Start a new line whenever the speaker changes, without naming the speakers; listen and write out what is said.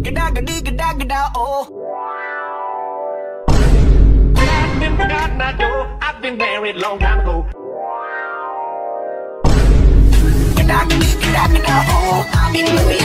Gegagedigedagedago. I've been forgotten, I know. I've been married long time ago. Gegagedigedagedago. I'm in love.